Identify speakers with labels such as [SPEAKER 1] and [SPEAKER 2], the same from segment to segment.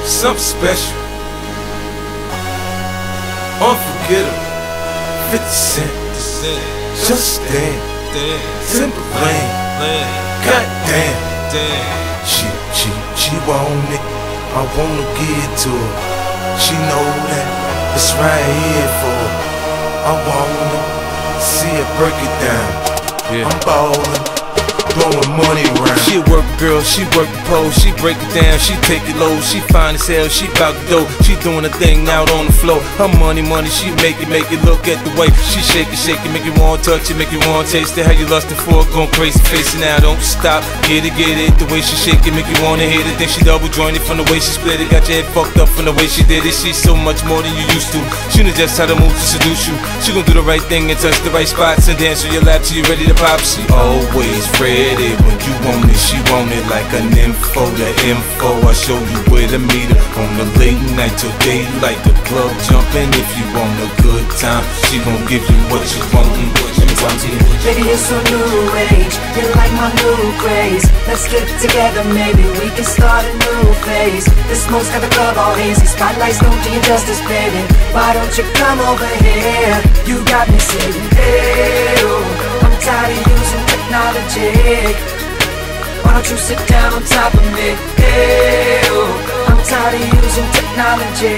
[SPEAKER 1] something special, unforgettable. 50 Cent, just stand, Timberland, goddamn. She want it, I wanna give it to her. She know that it's right here for her. I wanna see her break it down. I'm ballin', blowing money around. She a work girl, she work the pole, she break it down, she take it low, she fine as hell, she bout the dough, she doing a thing out on the floor. Her money, she make it, look at the way she shake it, make you wanna touch it, make you wanna taste it. How you lustin' for it, going crazy, facing now, don't stop, get it, the way she shake it, make you wanna hit it. Then she double jointed from the way she split it, got your head fucked up from the way she did it. She's so much more than you used to, she knows just how to move to seduce you. She gon' do the right thing and touch the right spots and dance on your lap till you ready to pop. She always ready when you want it, she want it like an info. The info, I show you where to meet her on the late night till daylight. The club jumping if you want a good time. She gon' give you what you want and what you want.
[SPEAKER 2] Baby, you're so new age, you're like my new craze. Let's get together, maybe we can start a new phase. The smoke's got the club all hazy, spotlights don't do you justice, baby. Why don't you come over here? You got me saying, hey, oh, I'm tired of using technology. Why don't you sit down on top of me? Hey, oh, I'm tired of using technology.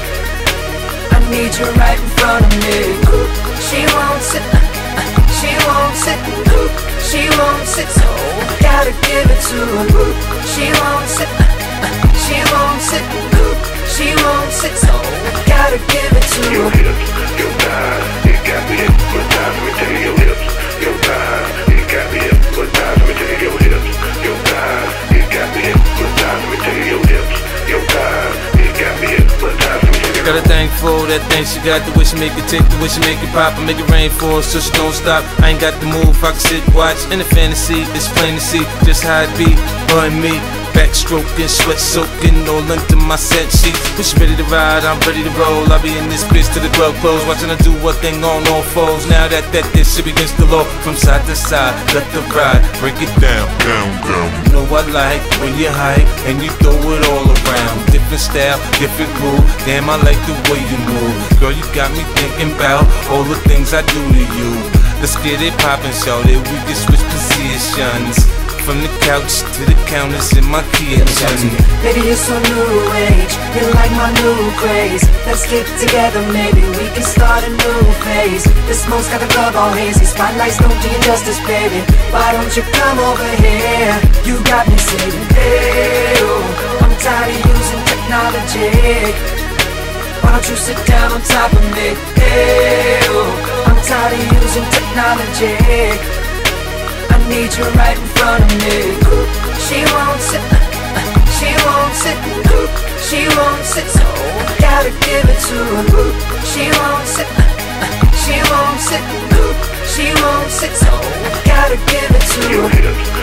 [SPEAKER 2] I need you right in front of me. She won't sit, she won't sit, she won't sit, so I gotta give it to her. She won't sit, she won't sit, she won't sit, so I gotta give it to her.
[SPEAKER 3] Your hips, your thighs, it got me hypnotized. Let me tell you, your hips, your thighs, it got me hypnotized. Let me tell you, your hips, your thighs, it got me hypnotized. Let me tell you, your hips, your thighs, it got me hypnotized.
[SPEAKER 1] Got a thing for that thing she got, the way she make it tick, the way she make it pop, and make it rain for her so she don't stop. I ain't got the move, I can sit, watch, in the fantasy, it's plain to see just how it be, her and me. Backstroking, sweat soaking, all into my set sheets. When she ready to ride, I'm ready to roll. I'll be in this bitch till the club close, watching her do what thing on all fours. Now that this shit begins to low, from side to side, left to right, break it down, down, down. You know I like when you hype and you throw it all around. Different style, different groove. Damn, I like the way you move. Girl, you got me thinking about all the things I do to you. Let's get it poppin', shawty, we can switch positions. From the couch to the counters in my kitchen.
[SPEAKER 2] Baby, you're so new age, you're like my new craze. Let's get together, maybe we can start a new phase. The smoke's got the club all hazy, spotlights don't do you justice, baby. Why don't you come over here? You got me saying, hey, oh, I'm tired of using technology. Why don't you sit down on top of me? Hey, oh, I'm tired of using technology. I need you right in front of me. She won't sit, she won't sit, she won't sit, so I gotta give it to her. She won't sit, she won't sit, she won't sit, so I gotta give it to her.